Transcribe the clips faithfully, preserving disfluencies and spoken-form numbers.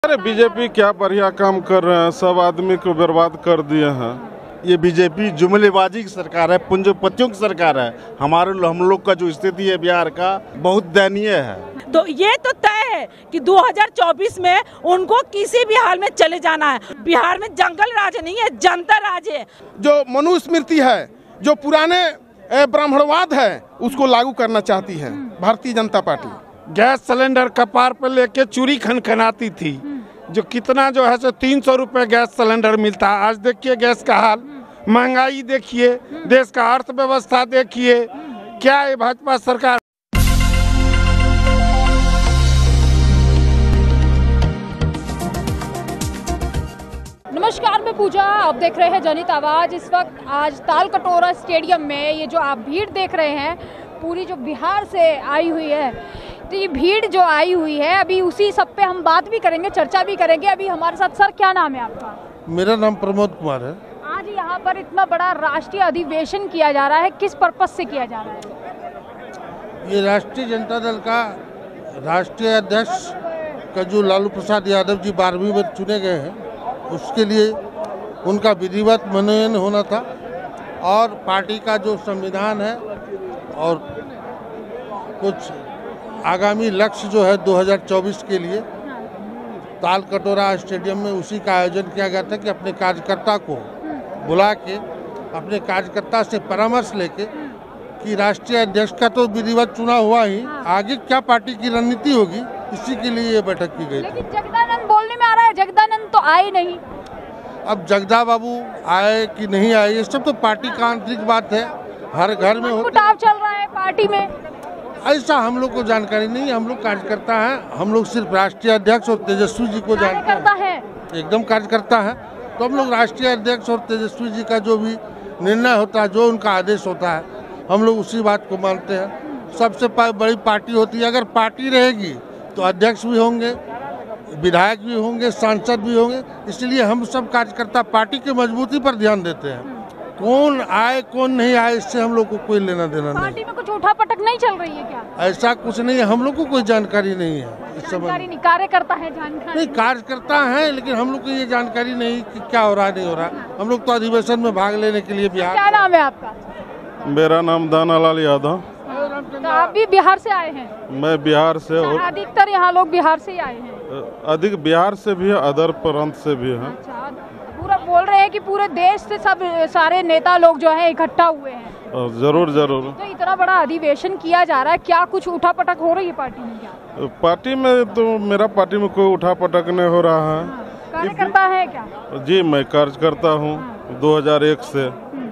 अरे बीजेपी क्या बढ़िया काम कर रहे हैं, सब आदमी को बर्बाद कर दिए हैं। ये बीजेपी जुमलेबाजी की सरकार है, पूंजीपतियों की सरकार है। हमारे हम लोग का जो स्थिति है बिहार का बहुत दयनीय है। तो ये तो तय है कि दो हज़ार चौबीस में उनको किसी भी हाल में चले जाना है। बिहार में जंगल राज नहीं है, जनता राज है। जो मनुस्मृति है, जो पुराने ब्राह्मणवाद है, उसको लागू करना चाहती है Bharatiya Janata party. Gas cylinder कपार पर लेके चूड़ी खनखनाती थी, जो कितना जो है सो तीन सौ रुपये गैस सिलेंडर मिलता है। आज देखिए गैस का हाल, महंगाई देखिए, देश का अर्थव्यवस्था देखिए, क्या है भाजपा सरकार। नमस्कार, मैं पूजा, आप देख रहे हैं जनहित आवाज। इस वक्त आज तालकटोरा स्टेडियम में ये जो आप भीड़ देख रहे हैं, पूरी जो बिहार से आई हुई है, तो ये भीड़ जो आई हुई है, अभी उसी सब पे हम बात भी करेंगे, चर्चा भी करेंगे। अभी हमारे साथ सर, क्या नाम है आपका? मेरा नाम प्रमोद कुमार है। आज यहाँ पर इतना बड़ा राष्ट्रीय अधिवेशन किया जा रहा है, किस पर्पज से किया जा रहा है? ये राष्ट्रीय जनता दल का राष्ट्रीय अध्यक्ष का जो लालू प्रसाद यादव जी बारहवीं में चुने गए हैं, उसके लिए उनका विधिवत मनोनयन होना था। और पार्टी का जो संविधान है और कुछ आगामी लक्ष्य जो है दो हज़ार चौबीस के लिए तालकटोरा स्टेडियम में उसी का आयोजन किया गया था कि अपने कार्यकर्ता को बुला के अपने कार्यकर्ता से परामर्श लेके कि राष्ट्रीय अध्यक्ष का तो विधिवत चुनाव हुआ ही, आगे क्या पार्टी की रणनीति होगी, इसी के लिए ये बैठक की गई। लेकिन जगदानंद बोलने में आ रहा है, जगदानंद तो आए नहीं। अब जगदा बाबू आए कि नहीं आए, ये सब तो पार्टी का आंतरिक बात है, हर घर में मुटाव चल रहा है पार्टी में। ऐसा हम लोग को जानकारी नहीं है। हम लोग कार्यकर्ता हैं, हम लोग सिर्फ राष्ट्रीय अध्यक्ष और तेजस्वी जी को जानते हैं। एकदम कार्यकर्ता है, तो हम लोग राष्ट्रीय अध्यक्ष और तेजस्वी जी का जो भी निर्णय होता है, जो उनका आदेश होता है, हम लोग उसी बात को मानते हैं। सबसे बड़ी पार्टी होती है, अगर पार्टी रहेगी तो अध्यक्ष भी होंगे, विधायक भी होंगे, सांसद भी होंगे। इसलिए हम सब कार्यकर्ता पार्टी की मजबूती पर ध्यान देते हैं। कौन आए कौन नहीं आए, इससे हम लोग को कोई लेना देना नहीं। पार्टी में कुछ उठापटक नहीं चल रही है क्या? ऐसा कुछ नहीं है, हम लोग को कोई जानकारी नहीं है इस जानकारी नहीं, कार्यकर्ता है जानकारी नहीं, कार्यकर्ता है, लेकिन हम लोग को ये जानकारी नहीं कि क्या हो रहा है नहीं हो रहा। हम लोग तो अधिवेशन में भाग लेने के लिए बिहार। क्या नाम है आपका? मेरा नाम दानालाल यादव। तो आप भी बिहार से आए हैं? मैं बिहार से, और अधिकतर यहाँ लोग बिहार से ही आए हैं। अधिक बिहार से भी है, अदर प्रांत से भी है। अच्छा, पूरा बोल रहे हैं कि पूरे देश से सब सारे नेता लोग जो है इकट्ठा हुए हैं। जरूर जरूर। तो इतना बड़ा अधिवेशन किया जा रहा है, क्या कुछ उठापटक हो रही है पार्टी में? क्या पार्टी में तो मेरा पार्टी में कोई उठापटक नहीं हो रहा है। कार्यकर्ता है क्या? जी, मैं कार्यकर्ता हूँ दो हज़ार एक से।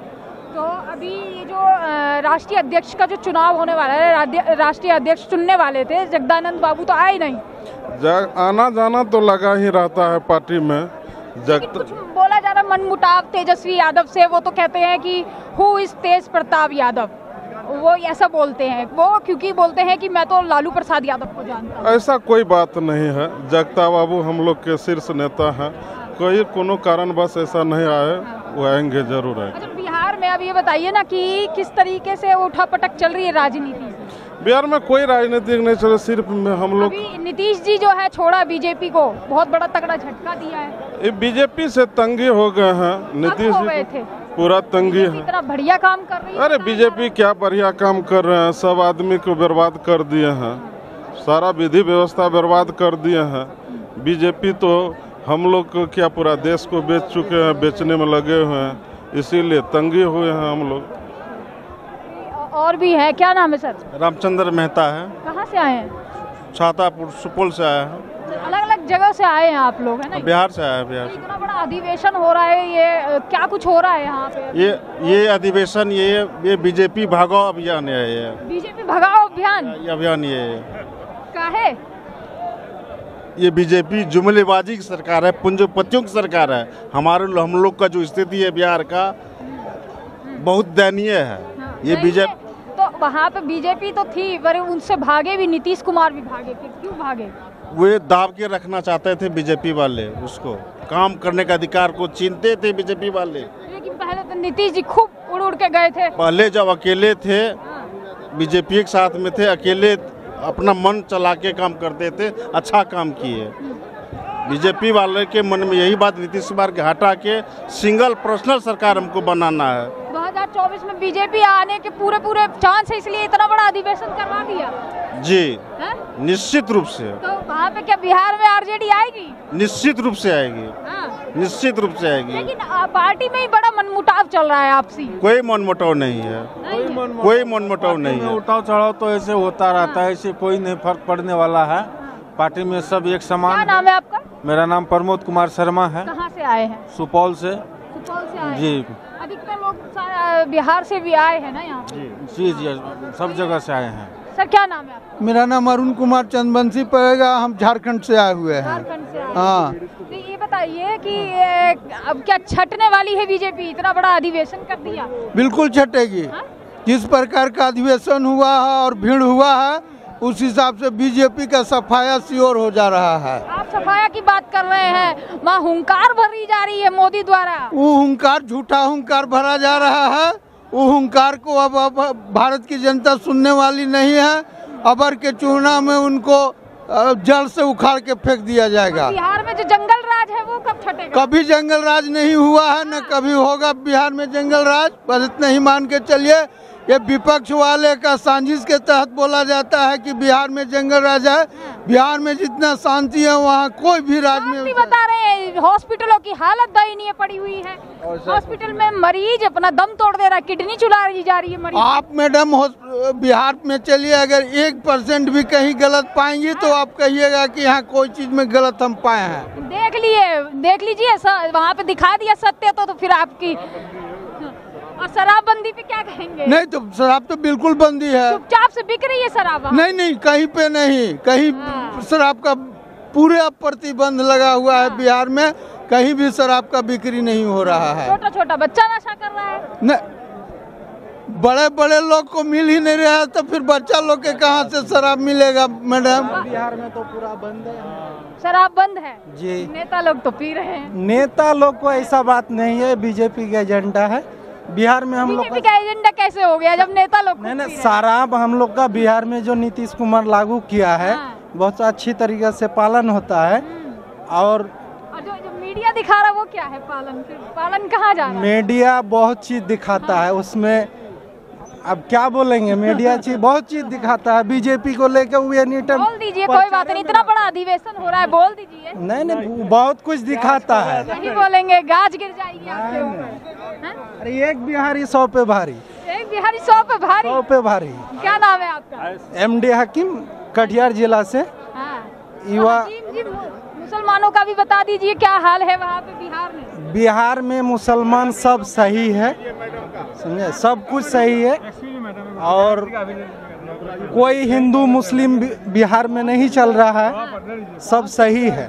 तो अभी ये जो राष्ट्रीय अध्यक्ष का जो चुनाव होने वाला है, राष्ट्रीय अध्यक्ष चुनने वाले थे, जगदानंद बाबू तो आए नहीं। जग आना जाना तो लगा ही रहता है पार्टी में। जग कुछ बोला जा रहा मनमुटाव तेजस्वी यादव से, वो तो कहते हैं कि हु इज तेज प्रताप यादव, वो ऐसा बोलते हैं वो, क्योंकि बोलते हैं कि मैं तो लालू प्रसाद यादव को जानता हूं। ऐसा कोई बात नहीं है। जगता बाबू हम लोग के शीर्ष नेता हैं, कोई कोनो कारण बस ऐसा नहीं आए, वो आएंगे जरूर आएंगे। अच्छा, बिहार में अब ये बताइए ना कि किस तरीके से उठापटक चल रही है राजनीति? बिहार में कोई राजनीतिक नहीं चल, सिर्फ हम लोग। नीतीश जी जो है छोड़ा बीजेपी को, बहुत बड़ा तगड़ा झटका दिया है। बीजेपी से तंगी हो गए हैं, नीतीश जी थे पूरा तंगी है। इतना बढ़िया काम कर रही है। अरे बीजेपी क्या बढ़िया काम कर रहे हैं, सब आदमी को बर्बाद कर दिए हैं, सारा विधि व्यवस्था बर्बाद कर दिए हैं। बीजेपी तो हम लोग को क्या पूरा देश को बेच चुके हैं, बेचने में लगे हुए हैं, इसीलिए तंगी हुए हैं हम लोग। और भी है, क्या नाम है सर? रामचंद्र मेहता है। कहाँ से आए हैं? छातापुर, सुपौल से आया है। अलग अलग जगह से आए हैं आप लोग, है ना? बिहार से आया है। बिहार से। इतना बड़ा अधिवेशन हो रहा है, ये क्या कुछ हो रहा है यहाँ पे? ये ये अधिवेशन ये ये बीजेपी भगाओ अभियान है। ये बीजेपी भगाओ अभियान ये अभियान ये का है। ये बीजेपी जुमलेबाजी की सरकार है, पूंजीपतियों की सरकार है। हमारे हम लोग का जो स्थिति है बिहार का बहुत दयनीय है। ये बीजेपी तो वहाँ पे बीजेपी तो थी, पर उनसे भागे भी, नीतीश कुमार भी भागे। फिर क्यों भागे? वे दाब के रखना चाहते थे बीजेपी वाले, उसको काम करने का अधिकार को छीनते थे बीजेपी वाले। लेकिन पहले तो नीतीश जी खूब उड़ उड़ के गए थे। पहले जब अकेले थे, बीजेपी के साथ में थे, अकेले अपना मन चला के काम करते थे, अच्छा काम किए। बीजेपी वाले के मन में यही बात नीतीश कुमार के हटा के सिंगल पर्सनल सरकार हमको बनाना है। दो हज़ार चौबीस में बीजेपी आने के पूरे पूरे चांस है, इसलिए इतना बड़ा अधिवेशन करवा दिया। जी है? निश्चित रूप से। तो वहाँ पे क्या बिहार में आरजेडी आएगी? निश्चित रूप से आएगी। हाँ। निश्चित रूप से आएगी। लेकिन आ, पार्टी में ही बड़ा मनमुटाव चल रहा है आपसी। कोई मनमुटाव नहीं है, कोई मनमुटाव नहीं है। उठाव चढ़ाव तो ऐसे होता रहता है, ऐसे कोई नहीं फर्क पड़ने वाला है। पार्टी में सब एक समान। क्या नाम है आपका? मेरा नाम प्रमोद कुमार शर्मा है। कहाँ से आए हैं? सुपौल से। सुपौल से आए जी। अधिकतर लोग सारा बिहार से भी आए हैं ना यहाँ? जी जी सब जगह से आए हैं। सर क्या नाम है आपका? मेरा नाम अरुण कुमार चंदवंशी पड़ेगा। हम झारखंड से आए हुए हैं। झारखंड से आए। हाँ। तो ये बताइए कि ए, अब क्या छटने वाली है बीजेपी? इतना बड़ा अधिवेशन कर दिया। बिल्कुल छटेगी। हाँ? जिस प्रकार का अधिवेशन हुआ है और भीड़ हुआ है, उस हिसाब से बीजेपी का सफाया श्योर हो जा रहा है। आप सफाया की बात कर रहे हैं, वहाँ हुंकार भरी जा रही है मोदी द्वारा। वो हुंकार झूठा हुंकार भरा जा रहा है। वो हुंकार को अब, अब भारत की जनता सुनने वाली नहीं है। अबर के चूना में उनको जड़ से उखाड़ के फेंक दिया जाएगा। बिहार में जो जंगल राज है वो कब छटेगा? कभी जंगल राज नहीं हुआ है, न कभी होगा बिहार में जंगल राज। बस इतना ही मान के चलिए। ये विपक्ष वाले का साजिश के तहत बोला जाता है कि बिहार में जंगल राज है। बिहार में जितना शांति है वहाँ कोई भी राज में। बता रहे हैं हॉस्पिटलों की हालत दयनीय पड़ी हुई है। हॉस्पिटल में मरीज अपना दम तोड़ दे रहा है, किडनी चुरा दी जा रही है मरीज। आप मैडम बिहार में चलिए, अगर एक परसेंट भी कहीं गलत पाएंगी तो आप कहिएगा कि यहाँ कोई चीज में गलत हम पाए हैं। देख लिए देख लीजिए वहाँ पे दिखा दिया सत्य तो, तो फिर आपकी। और शराबबंदी पे क्या कहेंगे? नहीं तो शराब तो बिल्कुल बंदी है। चुपचाप से बिक रही है शराब? नहीं नहीं कहीं पे नहीं, कहीं हाँ। शराब का पूरे प्रतिबंध लगा हुआ है। हाँ। बिहार में कहीं भी शराब का बिक्री नहीं हो रहा है। छोटा छोटा बच्चा नशा कर रहा है। नहीं, बड़े बड़े लोग को मिल ही नहीं रहा है तो फिर बच्चा लोग के कहाँ से शराब मिलेगा मैडम? बिहार में तो पूरा बंद है, शराब बंद है जी। नेता लोग तो पी रहे हैं। नेता लोग को ऐसा बात नहीं है, बीजेपी का एजेंडा है बिहार में। हम लोग बीजेपी का एजेंडा कैसे हो गया जब नेता लोग? नहीं नहीं, शराब हम लोग का बिहार में जो नीतीश कुमार लागू किया है बहुत अच्छी तरीके से पालन होता है। और जो, जो मीडिया दिखा रहा है वो क्या है? पालन पालन कहाँ जा रहा है? मीडिया बहुत चीज दिखाता है उसमें, अब क्या बोलेंगे। मीडिया चीज बहुत चीज दिखाता है बीजेपी को लेकर। वो एनी टाइम बोल दीजिए, कोई बात नहीं, इतना बड़ा अधिवेशन हो रहा है, बोल दीजिए। नहीं नहीं बहुत कुछ दिखाता है। नहीं बोलेंगे गाज गिर जाएगी आपके ऊपर। अरे एक बिहारी सौ पे भारी, एक बिहारी सौ पे भारी, सौ पे भारी। क्या नाम है आपका? एम डी हकीम, कटिहार जिला से। युवा मुसलमानों का भी बता दीजिए क्या हाल है वहाँ पे बिहार में? बिहार में मुसलमान सब सही है, समझे, सब कुछ सही है। और कोई हिंदू मुस्लिम बिहार में नहीं चल रहा है, सब सही है।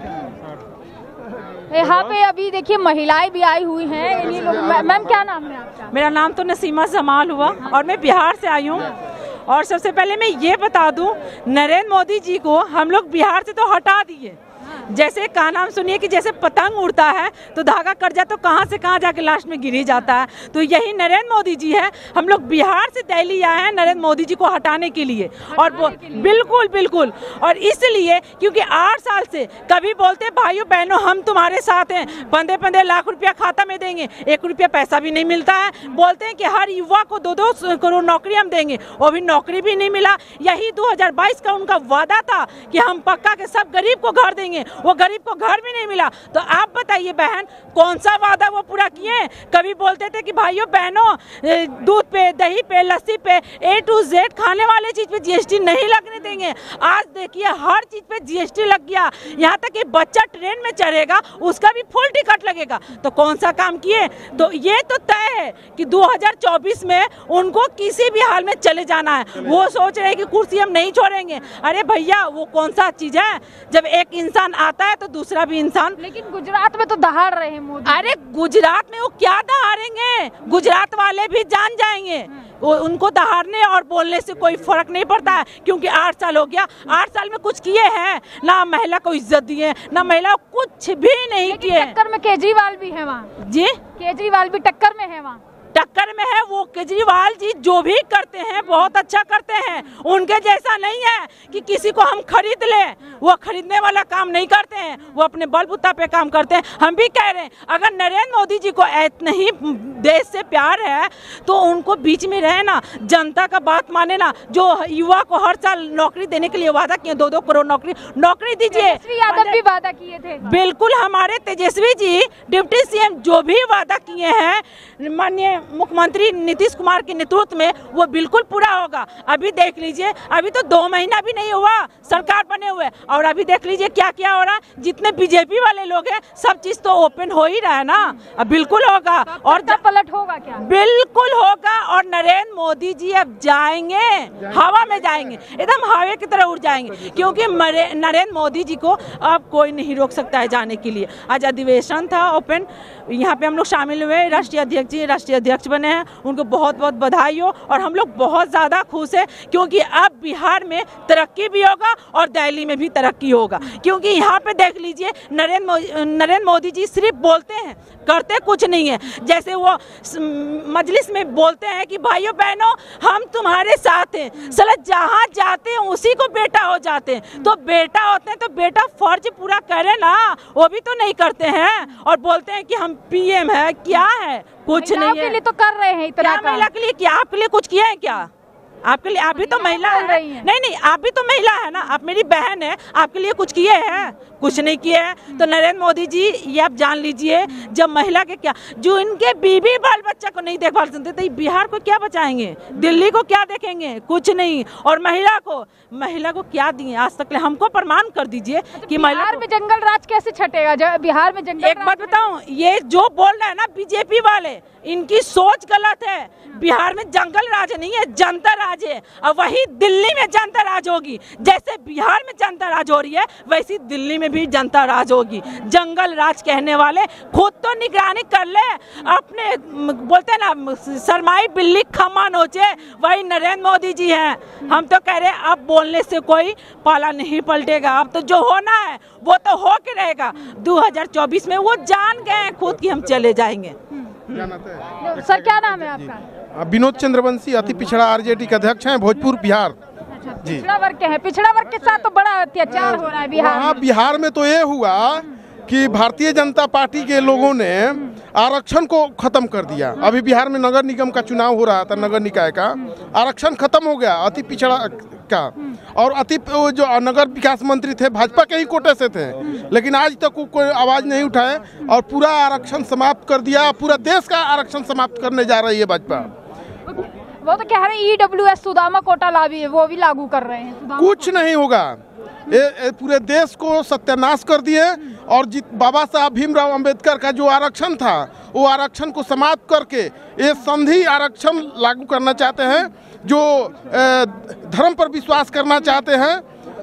यहाँ पे अभी देखिए महिलाएं भी आई हुई हैं। इन्हीं लोग। मैम क्या नाम है आपका? मेरा नाम तो नसीमा जमाल हुआ और मैं बिहार से आई हूँ। और सबसे पहले मैं ये बता दूं, नरेंद्र मोदी जी को हम लोग बिहार से तो हटा दिए। जैसे का नाम सुनिए कि जैसे पतंग उड़ता है तो धागा कट जाए तो कहाँ से कहाँ जाके लास्ट में गिर ही जाता है। तो यही नरेंद्र मोदी जी है। हम लोग बिहार से दिल्ली आए हैं नरेंद्र मोदी जी को हटाने के लिए। और बिल्कुल बिल्कुल, और इसलिए क्योंकि आठ साल से कभी बोलते भाइयों बहनों हम तुम्हारे साथ हैं, पंद्रह पंद्रह लाख रुपया खाता में देंगे, एक रुपया पैसा भी नहीं मिलता है। बोलते हैं कि हर युवा को दो दो करोड़ नौकरी हम देंगे, वो भी नौकरी भी नहीं मिला। यही दो हजार बाईस का उनका वादा था कि हम पक्का के सब गरीब को घर देंगे, वो गरीब को घर भी नहीं मिला। तो आप बताइए बहन, कौन सा वादा वो पूरा किए? कभी बोलते थे कि भाइयों बहनों दूध पे, दही पे, लस्सी पे, ए टू जेड खाने वाले चीज पे जीएसटी नहीं लगने देंगे। आज देखिए हर चीज पे जीएसटी लग गया, यहाँ तक कि बच्चा ट्रेन में चढ़ेगा उसका भी फुल टिकट लगेगा। तो कौन सा काम किए? तो ये तो तय है कि दो हजार चौबीस में उनको किसी भी हाल में चले जाना है। वो सोच रहे हैं कि कुर्सी हम नहीं छोड़ेंगे। अरे भैया वो कौन सा चीज है जब एक इंसान आता है तो दूसरा भी इंसान। लेकिन गुजरात में तो दहाड़ रहे हैं मोदी। अरे गुजरात में वो क्या दहाड़ेंगे? गुजरात वाले भी जान जाएंगे, वो उनको दहाड़ने और बोलने से कोई फर्क नहीं पड़ता है। क्योंकि आठ साल हो गया, आठ साल में कुछ किए हैं ना? महिला को इज्जत दिए ना, महिला को कुछ भी नहीं किए। टक्कर में केजरीवाल भी है वहाँ। जी केजरीवाल भी टक्कर में है वहाँ। टक्कर में है। वो केजरीवाल जी जो भी करते हैं बहुत अच्छा करते हैं, उनके जैसा नहीं है कि किसी को हम खरीद लें। वो खरीदने वाला काम नहीं करते हैं, वो अपने बलबूता पे काम करते हैं। हम भी कह रहे हैं अगर नरेंद्र मोदी जी को इतना ही देश से प्यार है तो उनको बीच में रहे ना, जनता का बात माने ना। जो युवा को हर साल नौकरी देने के लिए वादा किए, दो दो करोड़ नौकरी नौकरी दीजिए। तेजस्वी यादव भी वादा किए थे। बिल्कुल, हमारे तेजस्वी जी डिप्टी सीएम जो भी वादा किए हैं माननीय मुख्यमंत्री नीतीश कुमार के नेतृत्व में, वो बिल्कुल पूरा होगा। अभी देख लीजिए, अभी तो दो महीना भी नहीं हुआ सरकार बने हुए, और अभी देख लीजिए क्या क्या हो रहा है। जितने बीजेपी वाले लोग हैं सब चीज तो ओपन हो ही रहा है ना। अब बिल्कुल होगा और पलट होगा क्या? बिल्कुल होगा। और नरेंद्र मोदी जी अब जाएंगे, हवा में जाएंगे, एकदम हवा की तरह उड़ जाएंगे, क्योंकि नरेंद्र मोदी जी को अब कोई नहीं रोक सकता है जाने के लिए। आज अधिवेशन था ओपन, यहाँ पे हम लोग शामिल हुए, राष्ट्रीय अध्यक्ष जी राष्ट्रीय अध्यक्ष बने हैं, उनको बहुत बहुत बधाई हो। और हम लोग बहुत ज़्यादा खुश हैं क्योंकि अब बिहार में तरक्की भी होगा और दिल्ली में भी तरक्की होगा। क्योंकि यहाँ पे देख लीजिए नरेंद्र नरेंद्र मोदी जी सिर्फ बोलते हैं, करते कुछ नहीं है। जैसे वो मजलिस में बोलते हैं कि भाइयों बहनों हम तुम्हारे साथ हैं, साला जहाँ जाते हैं उसी को बेटा हो जाते हैं। तो बेटा होते हैं तो बेटा फर्ज पूरा करे ना, वो भी तो नहीं करते हैं और बोलते हैं कि हम पीएम है। क्या है? कुछ नहीं है। के लिए तो कर रहे हैं इतना। क्या महिला के लिए? क्या आपके लिए कुछ किया है क्या? आपके लिए आप भी तो महिला है। नहीं नहीं, आप भी तो महिला है ना, आप मेरी बहन है, आपके लिए कुछ किए हैं? कुछ नहीं किए हैं। तो नरेंद्र मोदी जी ये आप जान लीजिए, जब महिला के क्या, जो इनके बीबी बाल बच्चा को नहीं देखभाल सुनते तो बिहार को क्या बचाएंगे, दिल्ली को क्या देखेंगे? कुछ नहीं। और महिला को महिला को क्या दिए आज तक? हमको प्रमाण कर दीजिए कि महिला बिहार में जंगल राज कैसे छटेगा? बिहार में जंगल, एक बात बताऊं, ये जो बोल रहे हैं ना बीजेपी वाले, इनकी सोच गलत है। बिहार में जंगल राज नहीं है, जनता राज है। और वही दिल्ली में जनता राज होगी। जैसे बिहार में जनता राज हो रही है वैसी दिल्ली में भी जनता राज होगी। जंगल राज कहने वाले खुद तो निगरानी कर ले अपने, बोलते हैं ना शर्माई बिल्ली खम्मा नोचे, वही नरेंद्र मोदी जी हैं। हम तो कह रहे हैं अब बोलने से कोई पाला नहीं पलटेगा। अब तो जो होना है वो तो हो के रहेगा। दो हज़ार चौबीस में वो जान गए खुद कि हम चले जाएंगे। सर क्या नाम है आपका? विनोद चंद्रवंशी, अति पिछड़ा आरजेडी के अध्यक्ष हैं, भोजपुर बिहार। अच्छा, पिछड़ा वर्ग के हैं। पिछड़ा वर्ग के साथ तो बड़ा अत्याचार हो रहा है बिहार वहाँ में। बिहार में तो ये हुआ कि भारतीय जनता पार्टी के लोगों ने आरक्षण को खत्म कर दिया। अभी बिहार में नगर निगम का चुनाव हो रहा था, नगर निकाय का, आरक्षण खत्म हो गया अति पिछड़ा का। और अति जो नगर विकास मंत्री थे भाजपा के ही कोटे से थे, लेकिन आज तक वो कोई आवाज नहीं उठाए और पूरा आरक्षण समाप्त कर दिया। पूरा देश का आरक्षण समाप्त करने जा रही है भाजपा। वो तो कह रहे हैं ईडब्ल्यूएस सुदामा कोटा लागू, वो भी लागू कर रहे हैं। कुछ नहीं होगा, ये, ये पूरे देश को सत्यानाश कर दिए। और जित बाबा साहब भीमराव अंबेडकर का जो आरक्षण था वो आरक्षण को समाप्त करके ये संधि आरक्षण लागू करना चाहते हैं। जो धर्म पर विश्वास करना चाहते हैं,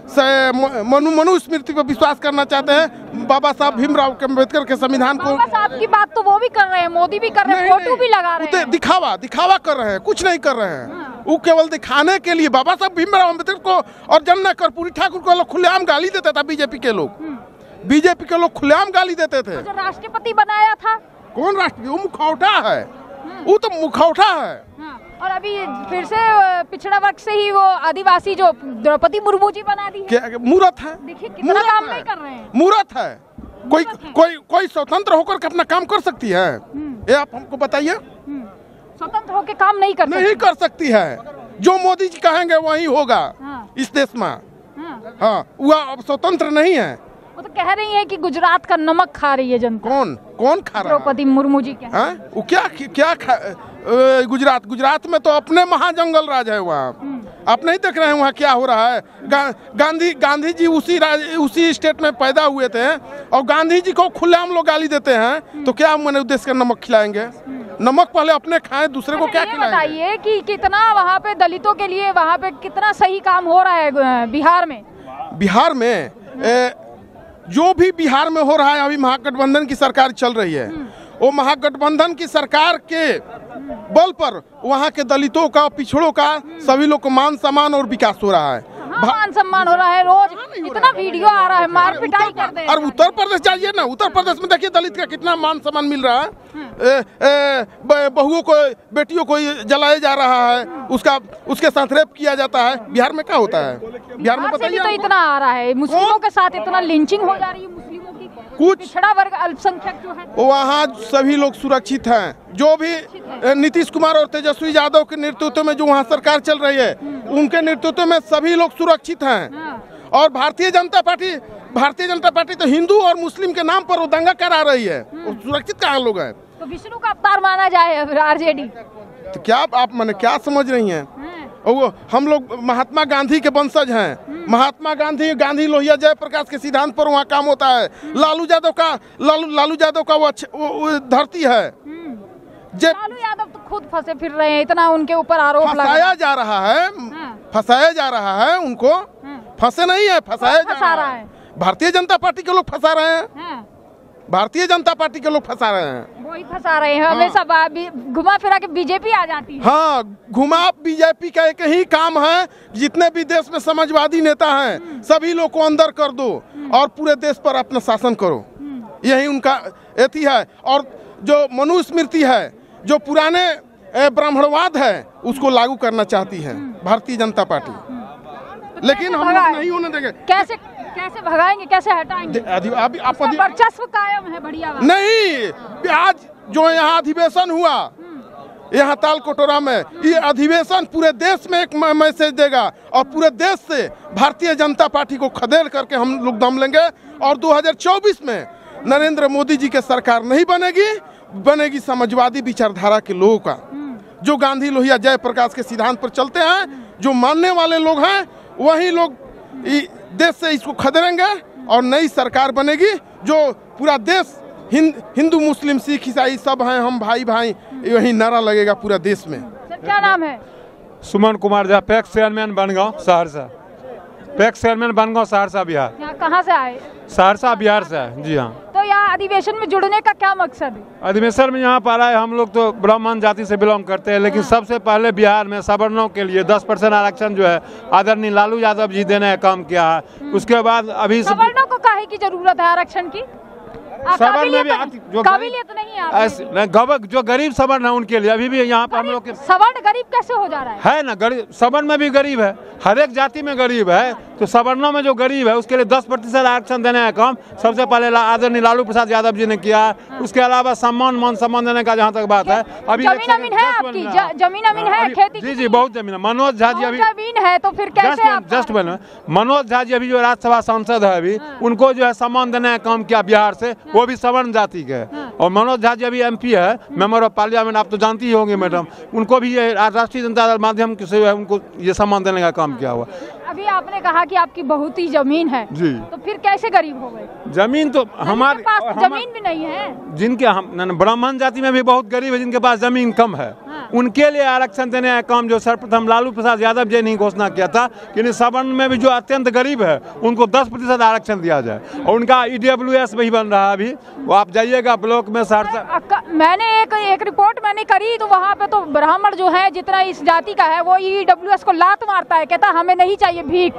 मनु मनुस्मृति पर विश्वास करना चाहते हैं, बाबा साहब भीमराव अम्बेडकर के संविधान को। बाबा साहब की बात तो वो भी कर रहे हैं, मोदी भी कर रहे हैं, फोटो भी लगा रहे हैं। दिखावा दिखावा कर रहे हैं, कुछ नहीं कर रहे हैं। वो केवल दिखाने के लिए बाबा साहब भीमराव अम्बेडकर को और जमुना कर्पूरी ठाकुर को लोग खुलेआम गाली देता था। बीजेपी के लोग बीजेपी के लोग खुलेआम गाली देते थे। जो राष्ट्रपति बनाया था, कौन राष्ट्रपति? वो मुखौटा है, वो तो मुखौटा है। और अभी फिर से पिछड़ा वर्ग से ही वो आदिवासी जो द्रौपदी मुर्मू जी बना दी है। मूर्त है, देखिए कितना काम नहीं कर रहे हैं। मूर्त है। कोई कोई कोई स्वतंत्र होकर के अपना काम कर सकती है? ये आप हमको बताइए। स्वतंत्र होकर काम नहीं कर नहीं कर सकती है। जो मोदी जी कहेंगे वही होगा इस देश में। हाँ, वह स्वतंत्र नहीं है। वो तो कह रही है कि गुजरात का नमक खा रही है जनता। कौन कौन खा रहा है? द्रौपदी मुर्मू जी क्या है? वो क्या क्या खा, गुजरात गुजरात में तो अपने महाजंगल राज है वहाँ। आप नहीं देख रहे हैं वहाँ क्या हो रहा है? गा, गांधी गांधी जी उसी राज, उसी स्टेट में पैदा हुए थे और गांधी जी को खुलेआम लोग गाली देते हैं। तो क्या मैंने देश का नमक खिलाएंगे? नमक पहले अपने खाएं, दूसरे को क्या खिलाएंगे? बताइए कि कितना वहाँ पे दलितों के लिए वहाँ पे कितना सही काम हो रहा है बिहार में। बिहार में ए, जो भी बिहार में हो रहा है, अभी महागठबंधन की सरकार चल रही है, वो महागठबंधन की सरकार के बल पर वहाँ के दलितों का, पिछड़ों का, सभी लोग को मान सम्मान और विकास हो रहा है। मान सम्मान हो रहा है, रोज इतना वीडियो आ रहा है, मार पिटाई करते हैं। और उत्तर प्रदेश जाइए ना, उत्तर प्रदेश में देखिए दलित का कितना मान सम्मान मिल रहा है। ए, ए, बहुओं को, बेटियों को जलाया जा रहा है, उसका उसके साथ रेप किया जाता है। बिहार में क्या होता है? बिहार में बताइए तो इतना आ रहा है, मुस्लिमों के साथ इतना लिंचिंग हो जा रही है, मुस्लिमों की कुछ पिछड़ा वर्ग अल्पसंख्यक जो है वहाँ सभी लोग सुरक्षित हैं। जो भी नीतीश कुमार और तेजस्वी यादव के नेतृत्व में जो वहाँ सरकार चल रही है, उनके नेतृत्व में सभी लोग सुरक्षित हैं। और भारतीय जनता पार्टी भारतीय जनता पार्टी तो हिंदू और मुस्लिम के नाम पर वो दंगा करा रही है। सुरक्षित कहाँ लोग हैं? तो विष्णु का अवतार माना जाए आरजेडी, तो क्या आप मैंने क्या समझ रही हैं? वो हम लोग महात्मा गांधी के वंशज हैं। महात्मा गांधी गांधी लोहिया जयप्रकाश के सिद्धांत पर वहाँ काम होता है। लालू यादव का लालू लालू यादव का वो, वो, वो धरती है। लालू यादव तो खुद फंसे फिर रहे हैं, इतना उनके ऊपर आरोप फंसाया जा रहा है, फंसाया जा रहा है उनको। फंसे नहीं है, फंसाया जा रहा है। भारतीय जनता पार्टी के लोग फंसा रहे हैं, भारतीय जनता पार्टी के लोग फंसा रहे हैं, वही फंसा रहे हैं। हमेशा घुमा फिरा के बीजेपी आ जाती है। हाँ, घुमा बीजेपी का एक ही काम है, जितने भी देश में समाजवादी नेता हैं सभी लोग को अंदर कर दो और पूरे देश पर अपना शासन करो, यही उनका एथी है। और जो मनुस्मृति है, जो पुराने ब्राह्मणवाद है, उसको लागू करना चाहती है भारतीय जनता पार्टी, लेकिन हम लोग नहीं होने देंगे। कैसे कैसे भगाएंगे, कैसे हटाएंगे? अभी आप वर्चस्व कायम है, बढ़िया बात नहीं। आज जो यहाँ अधिवेशन हुआ यहाँ तालकटोरा में, ये अधिवेशन पूरे देश में एक मैसेज देगा और पूरे देश से भारतीय जनता पार्टी को खदेड़ करके हम लोग दम लेंगे। और दो हज़ार चौबीस में नरेंद्र मोदी जी के सरकार नहीं बनेगी, बनेगी समाजवादी विचारधारा के लोगों का, जो गांधी लोहिया जयप्रकाश के सिद्धांत पर चलते हैं, जो मानने वाले लोग हैं, वही लोग देश से इसको खदेड़ेंगे और नई सरकार बनेगी जो पूरा देश हिंद, हिंदू मुस्लिम सिख ईसाई सब हैं, हम भाई भाई, यही नारा लगेगा पूरा देश में। सर क्या नाम है? Suman Kumar Jha, PACS chairman Bangaon Saharsa. PACS chairman Bangaon Saharsa Bihar. यहाँ कहाँ से आए? सहरसा बिहार से है जी। हाँ, तो यहाँ अधिवेशन में जुड़ने का क्या मकसद है? अधिवेशन में यहाँ पर आए, हम लोग तो ब्राह्मण जाति से बिलोंग करते हैं, लेकिन सबसे पहले बिहार में सवर्णों के लिए दस परसेंट आरक्षण जो है आदरणीय लालू यादव जी देने का काम किया है। उसके बाद अभी सवर्णों को काहे की जरूरत है आरक्षण की? सवर्ण में भी जो काबिलियत नहीं है, जो गरीब सवर्ण है उनके लिए अभी भी यहाँ पर हम लोग सवर्ण गरीब कैसे हो जा रहा है? है ना, गरीब सवर्ण में भी गरीब है, हर एक जाति में गरीब है। तो सवर्णों में जो गरीब है उसके लिए दस प्रतिशत आरक्षण देने का काम सबसे पहले आदरणीय लालू प्रसाद यादव जी ने किया। उसके अलावा सम्मान मान सम्मान देने का जहाँ तक बात है, अभी जमीन अमीन है आपकी? जमीन अमीन है, खेती? जी जी बहुत जमीन है। मनोज झा जी अभी जमीन है तो फिर कैसे? जस्ट बने मनोज झा जी अभी जो राज्यसभा सांसद है, अभी उनको जो है सम्मान देने का काम किया बिहार से, वो भी सवर्ण जाति के। और मनोज झा जी अभी एमपी है, मेंबर ऑफ पार्लियामेंट, आप तो जानती ही होंगे मैडम, उनको भी ये राष्ट्रीय जनता दल माध्यम से उनको ये सम्मान देने का काम किया हुआ। अभी आपने कहा कि आपकी बहुत ही जमीन है जी, तो फिर कैसे गरीब हो गए? जमीन तो हमारे पास जमीन भी नहीं है। जिनके हम ब्राह्मण जाति में भी बहुत गरीब है, जिनके पास जमीन कम है, हाँ। उनके लिए आरक्षण देने का काम जो सर्वप्रथम लालू प्रसाद यादव जी ने घोषणा किया था कि सवर्ण में भी जो अत्यंत गरीब है उनको दस प्रतिशत आरक्षण दिया जाए। और उनका ई डब्ल्यू एस भी बन रहा है अभी, वो आप जाइएगा ब्लॉक में सहरसा। मैंने एक एक रिपोर्ट मैंने करी तो वहाँ पे तो ब्राह्मण जो है जितना इस जाति का है वो ई डब्ल्यू एस को लात मारता है, कहता हमें नहीं चाहिए भीख।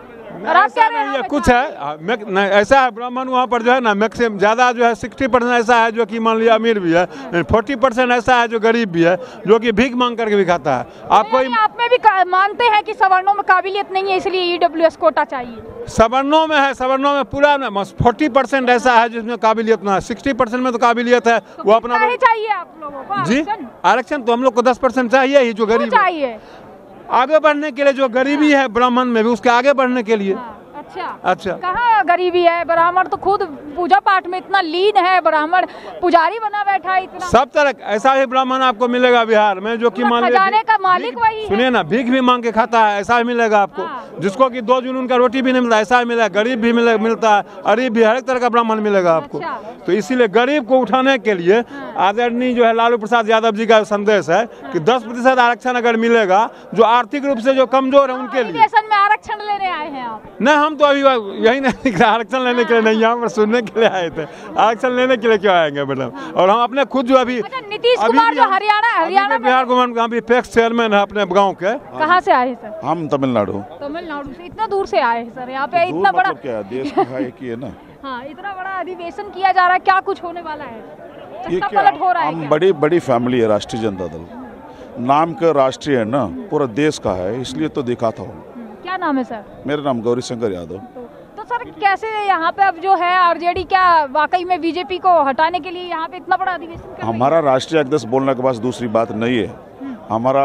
और आप कह रहे हैं कुछ है नहीं, ऐसा है ब्राह्मण वहाँ पर जो है ना मैक्सिमम ज़्यादा जो है सिक्सटी परसेंट ऐसा है जो कि मान लिया अमीर भी है, फोर्टी परसेंट ऐसा है जो गरीब भी है, जो कि भीख मांग करके भी खाता है। आप कोई आप में भी मानते हैं कि सवर्णों में काबिलियत नहीं है इसलिए ई डब्ल्यू एस कोटा चाहिए? सवर्णों में है, सवर्णों में पूरा फोर्टी परसेंट ऐसा है जिसमें काबिलियत ना है, सिक्सटी परसेंट में तो काबिलियत है। तो वो अपना चाहिए आप लोगों को जी आरक्षण तो हम लोग को दस परसेंट चाहिए ही, जो गरीब चाहिए आगे बढ़ने के लिए, जो गरीबी है ब्राह्मण में भी उसके आगे बढ़ने के लिए। अच्छा अच्छा, कहाँ गरीबी है? ब्राह्मण तो खुद पूजा पाठ में इतना लीन है, ब्राह्मण पुजारी बना बैठा है इतना। सब तरह ऐसा ही ब्राह्मण आपको मिलेगा बिहार में, जो कि मान खजाने का मालिक वही है। सुनिए ना, भीख भी मांग के खाता है, ऐसा ही मिलेगा आपको। हाँ। जिसको कि दो जून उनका रोटी भी नहीं मिलता, ऐसा ही मिलेगा। गरीब भी मिले, मिलता है, गरीब भी, हर एक तरह का ब्राह्मण मिलेगा आपको। अच्छा। तो इसीलिए गरीब को उठाने के लिए आदरणीय जो है लालू प्रसाद यादव जी का संदेश है कि दस प्रतिशत आरक्षण अगर मिलेगा, जो आर्थिक रूप से जो कमजोर है उनके लिए। में आरक्षण लेने आए हैं आप? नहीं, हम हम तो अभी यही नहीं दिख रहा, आरक्षण लेने के लिए नहीं, यहाँ पर सुनने के लिए आए थे। आरक्षण लेने के लिए क्यों आएंगे मैडम? और हम अपने खुद जो अभी अच्छा, नीतीश कुमार जो हरियाणा हरियाणा बिहार गवर्नमेंट अभी पैक्स चेयरमैन है अपने गाँव के। कहाँ से आए सर? हम तमिलनाडु। तमिलनाडु से इतना दूर से आए हैं सर, यहाँ पे इतना बड़ा क्या देश का है कि है ना। हाँ, इतना बड़ा अधिवेशन किया जा रहा है, क्या कुछ होने वाला है? ये सत्ता क्या, पलट हो रहा है हम क्या? बड़ी बड़ी फैमिली है राष्ट्रीय जनता दल, नाम का राष्ट्रीय है ना, पूरा देश का है, इसलिए तो दिखाता हूँ। क्या नाम है सर? मेरा नाम गौरी शंकर यादव। तो सर कैसे यहाँ पे अब जो है आरजेडी क्या वाकई में बीजेपी को हटाने के लिए यहाँ पे इतना बड़ा अधिवेशन कर रही है? हमारा राष्ट्रीय अध्यक्ष बोलने के पास दूसरी बात नहीं है। हमारा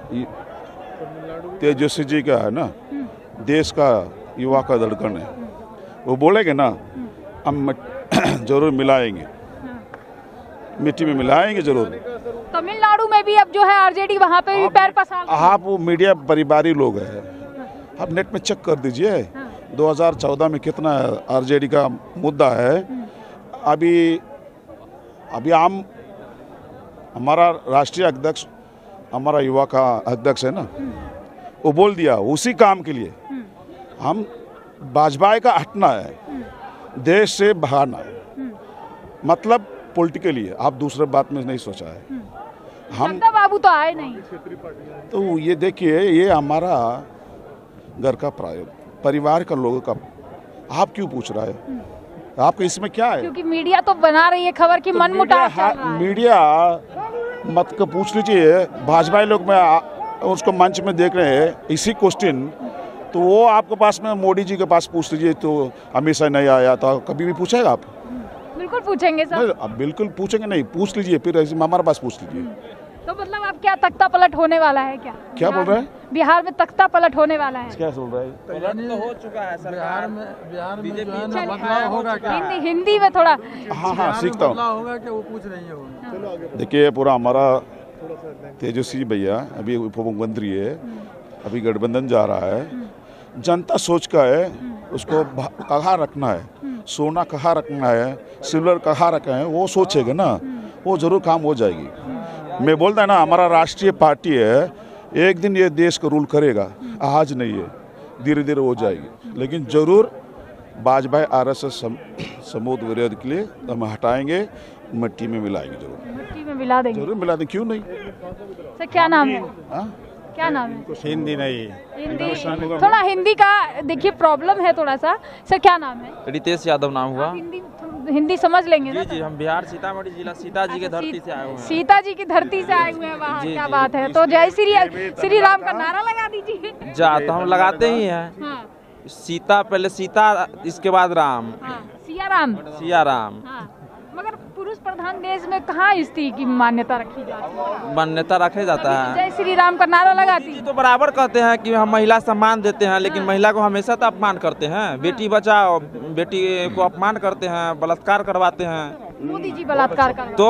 तेजस्वी जी का है ना, देश का युवा का धड़कन है, वो बोलेंगे ना हम जरूर मिलाएंगे, मिट्टी में मिलाएंगे जरूर। तमिलनाडु में भी अब जो है आरजेडी वहाँ पे भी पैर पसार। आप वो मीडिया परिवारी लोग हैं, आप नेट में चेक कर दीजिए दो हज़ार चौदह में कितना आरजेडी का मुद्दा है। अभी अभी हम हमारा राष्ट्रीय अध्यक्ष हमारा युवा का अध्यक्ष है ना, वो बोल दिया उसी काम के लिए हम वाजपेयी का हटना है, देश से बहाना है, मतलब पॉलिटिकली है। आप दूसरे बात में नहीं सोचा है। हम बाबू तो आए नहीं, तो ये देखिए ये हमारा घर का परिवार का लोगों का, आप क्यों पूछ रहा है? आपको इसमें क्या है? क्योंकि मीडिया तो बना रही है खबर की मन मुटाव चल रहा है। मीडिया मत को पूछ लीजिए, भाजपा लोग में उसको मंच में देख रहे हैं इसी क्वेश्चन, तो वो आपके पास में मोदी जी के पास पूछ लीजिए, तो हमेशा नहीं आया तो कभी भी पूछेगा आप? बिल्कुल पूछेंगे सर। अब बिल्कुल पूछेंगे नहीं, पूछ लीजिए, फिर हमारे पास पूछ लीजिए। तो मतलब अब क्या तख्ता पलट होने वाला है क्या? क्या बोल रहे हैं? बिहार में तख्ता पलट होने वाला है। क्या बोल रहे हैं? पलट तो हो चुका है सरकार में, बिहार में जो है ना बदलाव होगा क्या? हिंदी हिंदी में थोड़ा। हाँ हाँ सीखता हूँ। होगा क्या वो पूछ रही है। देखिए पूरा हमारा तेजस्वी भैया अभी उप मुख्यमंत्री है, अभी गठबंधन जा रहा है, जनता सोच का है उसको कहाँ रखना है, सोना कहाँ रखना है, सिल्वर कहाँ रखना है, वो सोचेगा ना, वो जरूर काम हो जाएगी। मैं बोलता है ना हमारा राष्ट्रीय पार्टी है, एक दिन ये देश को रूल करेगा, आज नहीं है, धीरे धीरे हो जाएगी, लेकिन जरूर वाजपेयी आरएसएस समूह विरोध के लिए हम हटाएंगे, मिट्टी में मिलाएंगे, जरूर मिट्टी में मिला देंगे, जरूर मिला देंगे, क्यों नहीं। सर क्या नाम है? हा? क्या नाम है? हिंदी नहीं, हिंदी थोड़ा हिंदी का देखिए प्रॉब्लम है थोड़ा सा। सर क्या नाम है? रितेश यादव नाम हुआ। हिंदी हिंदी समझ लेंगे ना? जी जी, हम बिहार सीतामढ़ी जिला सीता जी के धरती से आए हुए हैं। सीता जी की धरती से आए हुए हैं वहाँ, क्या बात है। तो जय श्री श्री राम का नारा लगा दीजिए। जा तो हम लगाते ही हैं। हाँ। सीता पहले सीता, इसके बाद राम। हाँ, सिया राम। सिया राम। हाँ। मगर पुरुष प्रधान देश में कहाँ स्त्री की मान्यता रखी जाती है? मान्यता रखा जाता है। जय श्री राम का नारा लगाती है। तो बराबर कहते हैं कि हम महिला सम्मान देते हैं, लेकिन महिला को हमेशा तो अपमान करते हैं। बेटी बचाओ, बेटी को अपमान करते हैं, बलात्कार करवाते हैं। मोदी जी बलात्कार कर तो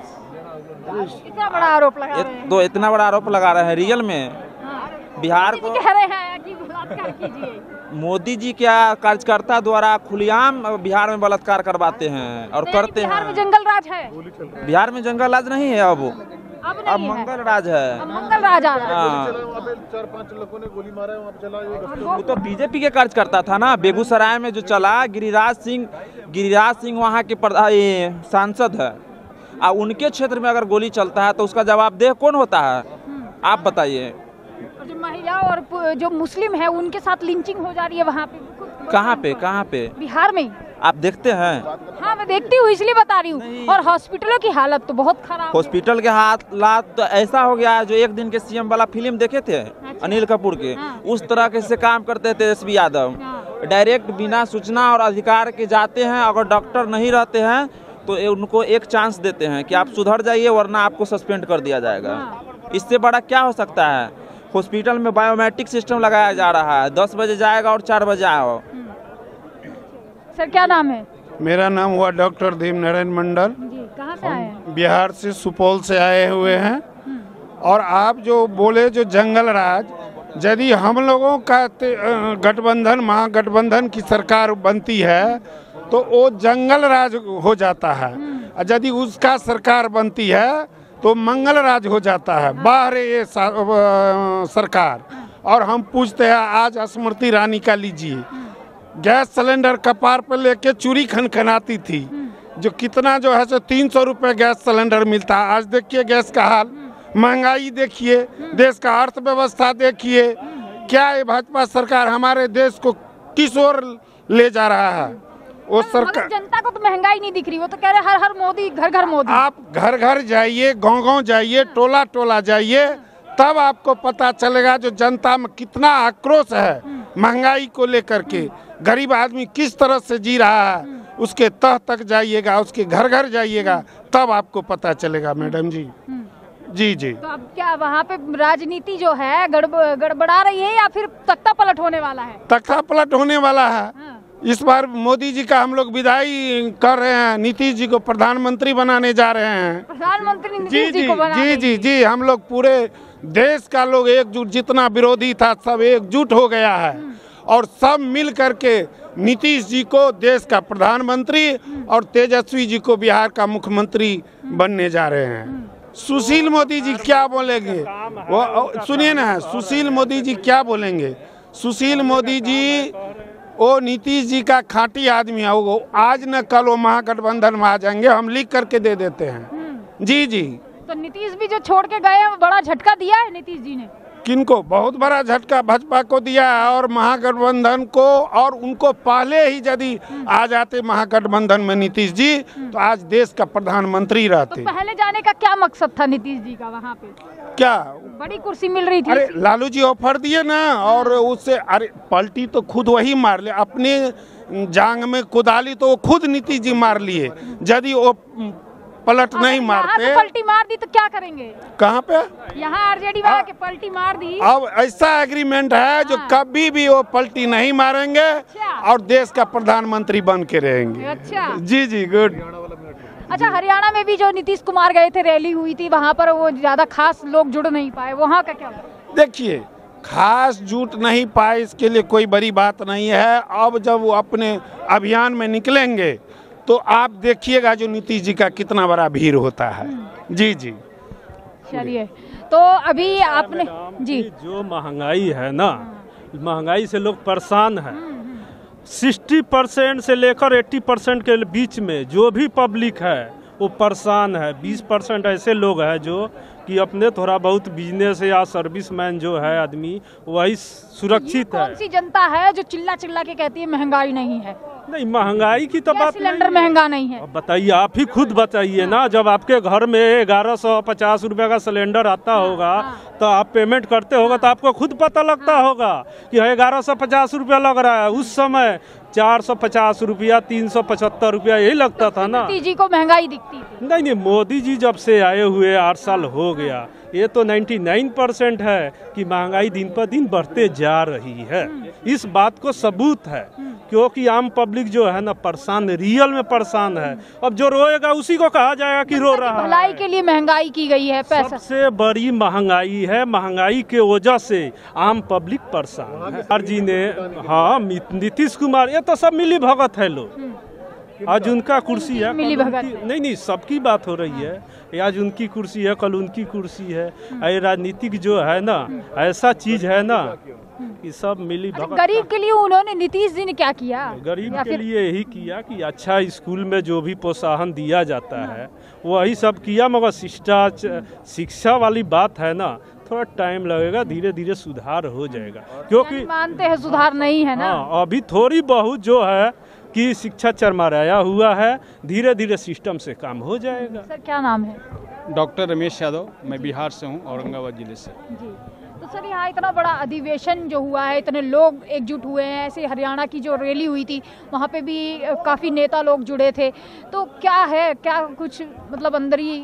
इतना बड़ा आरोप लगा रहे हैं। तो इतना बड़ा आरोप लगा रहे हैं रियल में। बिहार को कह रहे हैं कि बलात्कार कीजिए। मोदी जी क्या कार्यकर्ता द्वारा खुलेआम बिहार में बलात्कार करवाते हैं और करते हैं। बिहार में जंगल राज है। बिहार में जंगल राज नहीं है, अब अब, अब मंगल राज है। अब मंगल राज आ रहा है। चार पांच लोगों ने गोली मारा वहाँ पे चला। वो तो बीजेपी के कार्यकर्ता था ना। बेगूसराय में जो चला, गिरिराज सिंह गिरिराज सिंह वहाँ के सांसद है, और उनके क्षेत्र में अगर गोली चलता है तो उसका जवाबदेह कौन होता है, आप बताइए। जो महिला और जो मुस्लिम है उनके साथ लिंचिंग हो जा रही है वहाँ पे। कहाँ पे कहाँ पे? बिहार में। आप देखते हैं? हाँ मैं देखती हूँ, इसलिए बता रही हूँ। और हॉस्पिटलों की हालत तो बहुत खराब। हॉस्पिटल के हालात तो ऐसा हो गया है, जो एक दिन के सीएम वाला फिल्म देखे थे अनिल कपूर के, उस तरह के से काम करते थे तेजस्वी यादव। डायरेक्ट बिना सूचना और अधिकार के जाते हैं, अगर डॉक्टर नहीं रहते हैं तो उनको एक चांस देते हैं कि आप सुधर जाइए वरना आपको सस्पेंड कर दिया जाएगा। इससे बड़ा क्या हो सकता है? हॉस्पिटल में बायोमेट्रिक सिस्टम लगाया जा रहा है, दस बजे जाएगा और चार बजे आओ। सर क्या नाम है? मेरा नाम हुआ डॉक्टर देव नारायण मंडल। जी, कहाँ से आए हैं? बिहार से, सुपौल से आए हुए हैं। और आप जो बोले जो जंगल राज, यदि हम लोगों का गठबंधन महागठबंधन की सरकार बनती है तो वो जंगल राज हो जाता है, यदि उसका सरकार बनती है तो मंगल राज हो जाता है। बाहर ये सरकार। और हम पूछते हैं आज स्मृति ईरानी का लीजिए, गैस सिलेंडर कपार पर लेके चूड़ी खनखनाती थी, जो कितना जो है सो तीन सौ रुपये गैस सिलेंडर मिलता है। आज देखिए गैस का हाल, महंगाई देखिए, देश का अर्थव्यवस्था देखिए, क्या ये भाजपा सरकार हमारे देश को किस ओर ले जा रहा है। वो सरकार, जनता को तो महंगाई नहीं दिख रही, वो तो कह रहे हर हर मोदी, घर घर मोदी। आप घर घर जाइए, गांव गांव जाइए, टोला टोला जाइए, तब आपको पता चलेगा जो जनता में कितना आक्रोश है महंगाई को लेकर के। गरीब आदमी किस तरह से जी रहा है, उसके तह तक जाइएगा, उसके घर घर जाइएगा, तब आपको पता चलेगा मैडम जी। जी जी। तो अब क्या वहाँ पे राजनीति जो है गड़ब गड़बड़ा रही है या फिर तख्ता पलट होने वाला है? तख्ता पलट होने वाला है। हाँ। इस बार मोदी जी का हम लोग विदाई कर रहे हैं, नीतीश जी को प्रधानमंत्री बनाने जा रहे हैं। प्रधानमंत्री नीतीश जी जी, जी को बनाने जी जी जी हम लोग पूरे देश का लोग एकजुट, जितना विरोधी था सब एकजुट हो गया है और सब मिल करके नीतीश जी को देश का प्रधानमंत्री और तेजस्वी जी को बिहार का मुख्यमंत्री बनने जा रहे हैं। सुशील मोदी जी क्या बोलेंगे, वो सुनिए ना, सुशील मोदी जी क्या बोलेंगे। सुशील मोदी जी वो नीतीश जी का खांटी आदमी है, वो आज न कल वो महागठबंधन में आ जाएंगे, हम लिख करके दे देते हैं। जी जी। तो नीतीश भी जो छोड़ के गए हैं, बड़ा झटका दिया है नीतीश जी ने। किनको? बहुत बड़ा झटका भाजपा को दिया है और महागठबंधन को, और उनको पहले ही यदि आ जाते महागठबंधन में नीतीश जी, तो आज देश का प्रधानमंत्री रहते। तो पहले जाने का क्या मकसद था नीतीश जी का वहाँ पे? क्या बड़ी कुर्सी मिल रही थी? अरे लालू जी ऑफर दिए ना, और उससे अरे पलटी तो खुद वही मार ले, अपने जांग में कुदाली तो वो खुद नीतीश जी मार लिए। यदि वो पलट नहीं मारते, पलटी मार दी तो क्या करेंगे? कहाँ पे? यहाँ आरजेडी वाला के पलटी मार दी। अब ऐसा एग्रीमेंट है जो कभी भी वो पलटी नहीं मारेंगे और देश का प्रधानमंत्री बन के रहेंगे। अच्छा जी जी, गुड। अच्छा, हरियाणा में भी जो नीतीश कुमार गए थे, रैली हुई थी, वहाँ पर वो ज्यादा खास लोग जुड़ नहीं पाए, वहाँ का क्या? देखिए, खास जुट नहीं पाए इसके लिए कोई बड़ी बात नहीं है। अब जब वो अपने अभियान में निकलेंगे तो आप देखिएगा जो नीतीश जी का कितना बड़ा भीड़ होता है। जी जी। चलिए, तो अभी आपने जी जो महंगाई है ना, महंगाई से लोग परेशान है। सिक्सटी परसेंट से लेकर एट्टी परसेंट के बीच में जो भी पब्लिक है वो परेशान है। बीस परसेंट ऐसे लोग हैं जो कि अपने थोड़ा बहुत बिजनेस या सर्विसमैन जो है आदमी, वही सुरक्षित है। कौन सी जनता है जो चिल्ला चिल्ला के कहती है महंगाई नहीं है? नहीं, महंगाई की तो बात सिलेंडर महंगा नहीं है। बताइए, आप ही खुद बताइए ना, जब आपके घर में ग्यारह सौ पचास रुपये का सिलेंडर आता होगा तो आप पेमेंट करते होगा तो आपको खुद पता लगता होगा कि ग्यारह सौ पचास रुपया लग रहा है। उस समय चार सौ पचास रुपया, तीन सौ पचहत्तर रुपया यही लगता था ना। मोदी जी को महंगाई दिखती थी? नहीं नहीं, मोदी जी जब से आए हुए आठ साल हो गया, ये तो निन्यानवे परसेंट है कि महंगाई दिन पर दिन बढ़ते जा रही है। इस बात को सबूत है, क्योंकि आम पब्लिक जो है ना परेशान, रियल में परेशान है। अब जो रोएगा उसी को कहा जाएगा कि रो रहा है। भलाई के लिए महंगाई की गई है, पैसा सबसे बड़ी महंगाई है। महंगाई के वजह से आम पब्लिक परेशान है। जी ने हाँ, नीतीश कुमार, ये तो सब मिली भगत है लोग। आज उनका कुर्सी है, मिली भगत नहीं नहीं, सबकी बात हो रही है। आज उनकी कुर्सी है, कल उनकी कुर्सी है। ये राजनीतिक जो है ना, ऐसा चीज है ना कि सब मिली भगत। गरीब के लिए उन्होंने, नीतीश जी ने क्या किया? गरीब के लिए यही किया कि अच्छा स्कूल में जो भी प्रोत्साहन दिया जाता है वही सब किया, मगर शिक्षा शिक्षा वाली बात है ना, थोड़ा टाइम लगेगा, धीरे धीरे सुधार हो जाएगा। क्योंकि मानते हैं सुधार नहीं है ना। हाँ, अभी थोड़ी बहुत जो है कि शिक्षा चरमराया हुआ है, धीरे धीरे सिस्टम से काम हो जाएगा। सर क्या नाम है? डॉक्टर रमेश यादव, मैं बिहार से हूँ, औरंगाबाद जिले से। जी, तो सर यहाँ इतना बड़ा अधिवेशन जो हुआ है, इतने लोग एकजुट हुए हैं, ऐसे हरियाणा की जो रैली हुई थी वहाँ पे भी काफ़ी नेता लोग जुड़े थे, तो क्या है, क्या कुछ मतलब अंदर ही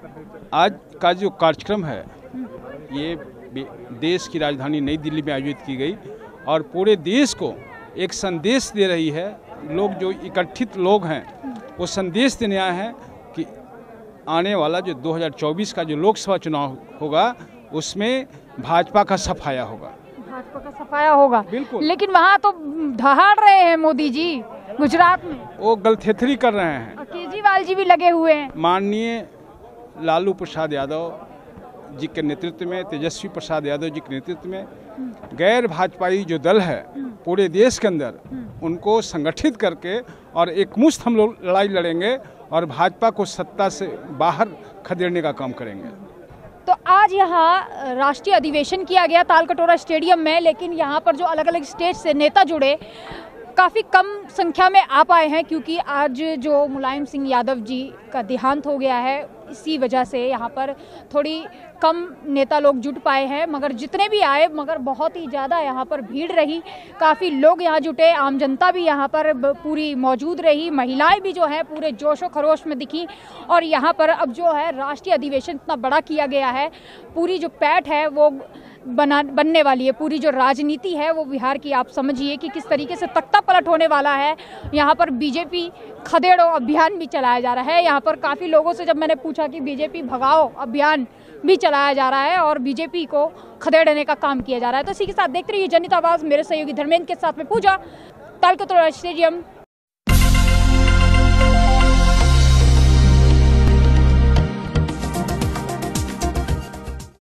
आज का जो कार्यक्रम है ये देश की राजधानी नई दिल्ली में आयोजित की गई और पूरे देश को एक संदेश दे रही है। लोग जो इकट्ठित लोग हैं वो संदेश देने आए हैं कि आने वाला जो दो हज़ार चौबीस का जो लोकसभा चुनाव होगा उसमें भाजपा का सफाया होगा। भाजपा का सफाया होगा, बिल्कुल। लेकिन वहाँ तो दहाड़ रहे हैं मोदी जी, गुजरात में वो गलथेथरी कर रहे हैं। केजरीवाल जी भी लगे हुए हैं। माननीय लालू प्रसाद यादव जी के नेतृत्व में, तेजस्वी प्रसाद यादव जी के नेतृत्व में गैर भाजपाई जो दल है पूरे देश के अंदर उनको संगठित करके और एकमुश्त हम लोग लड़ाई लड़ेंगे और भाजपा को सत्ता से बाहर खदेड़ने का काम करेंगे। तो आज यहाँ राष्ट्रीय अधिवेशन किया गया तालकटोरा स्टेडियम में, लेकिन यहाँ पर जो अलग अलग स्टेट से नेता जुड़े काफ़ी कम संख्या में आ पाए हैं, क्योंकि आज जो मुलायम सिंह यादव जी का देहांत हो गया है, इसी वजह से यहाँ पर थोड़ी कम नेता लोग जुट पाए हैं। मगर जितने भी आए, मगर बहुत ही ज़्यादा यहाँ पर भीड़ रही, काफ़ी लोग यहाँ जुटे, आम जनता भी यहाँ पर पूरी मौजूद रही, महिलाएं भी जो है पूरे जोशो खरोश में दिखी। और यहाँ पर अब जो है राष्ट्रीय अधिवेशन इतना बड़ा किया गया है, पूरी जो पैठ है वो बना बनने वाली है, पूरी जो राजनीति है वो बिहार की आप समझिए कि किस तरीके से तख्ता पलट होने वाला है। यहाँ पर बीजेपी खदेड़ो अभियान भी चलाया जा रहा है। यहाँ पर काफ़ी लोगों से जब मैंने पूछा कि बीजेपी भगाओ अभियान भी चलाया जा रहा है और बीजेपी को खदेड़ने का काम किया जा रहा है। तो इसी के साथ देखते रहिए जनता आवाज़, मेरे सहयोगी धर्मेंद्र के साथ में पूजा, तालकटोरा स्टेडियम।